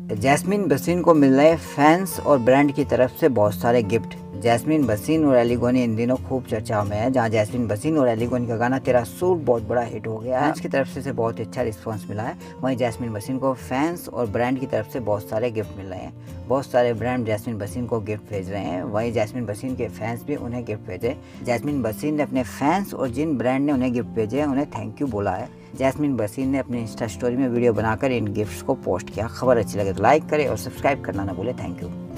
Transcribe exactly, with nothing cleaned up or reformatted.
Jasmine बसीन को मिल रहे फैंस और ब्रांड की तरफ से बहुत सारे गिफ्ट। जैस्मीन बसीन और एली गोनी इन दिनों खूब चर्चाओं में है, जहां जैस्मीन बसीन और एली गोनी का गाना तेरा सूट बहुत बड़ा हिट हो गया है। फैंस की तरफ से, से बहुत अच्छा रिस्पांस मिला है। वहीं जैस्मीन बसीन को फैंस और ब्रांड की तरफ से बहुत सारे गिफ्ट मिल रहे हैं। बहुत सारे ब्रांड जैस्मीन बसीन को गिफ्ट भेज रहे हैं। वहीं जैस्मीन बसीन के फैंस भी उन्हें गिफ्ट भेजे। जैस्मीन बसीन ने अपने फैंस और जिन ब्रांड ने उन्हें गिफ्ट भेजे उन्हें थैंक यू बोला है। जैस्मीन बसीन ने अपने इंस्टा स्टोरी में वीडियो बनाकर इन गिफ्ट्स को पोस्ट किया। खबर अच्छी लगे तो लाइक करें और सब्सक्राइब करना ना भूलें। Thank you.